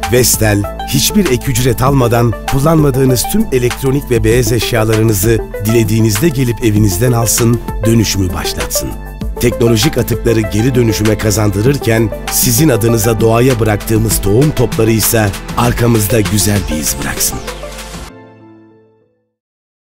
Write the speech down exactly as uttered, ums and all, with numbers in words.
Vestel, hiçbir ek ücret almadan kullanmadığınız tüm elektronik ve beyaz eşyalarınızı dilediğinizde gelip evinizden alsın, dönüşümü başlatsın. Teknolojik atıkları geri dönüşüme kazandırırken sizin adınıza doğaya bıraktığımız tohum topları ise arkamızda güzel bir iz bıraksın.